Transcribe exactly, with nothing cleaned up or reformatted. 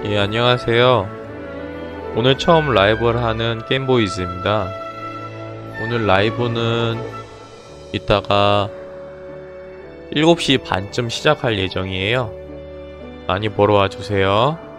예, 안녕하세요. 오늘 처음 라이브를 하는 게임보이즈입니다. 오늘 라이브는 이따가 일곱 시 반쯤 시작할 예정이에요. 많이 보러 와주세요.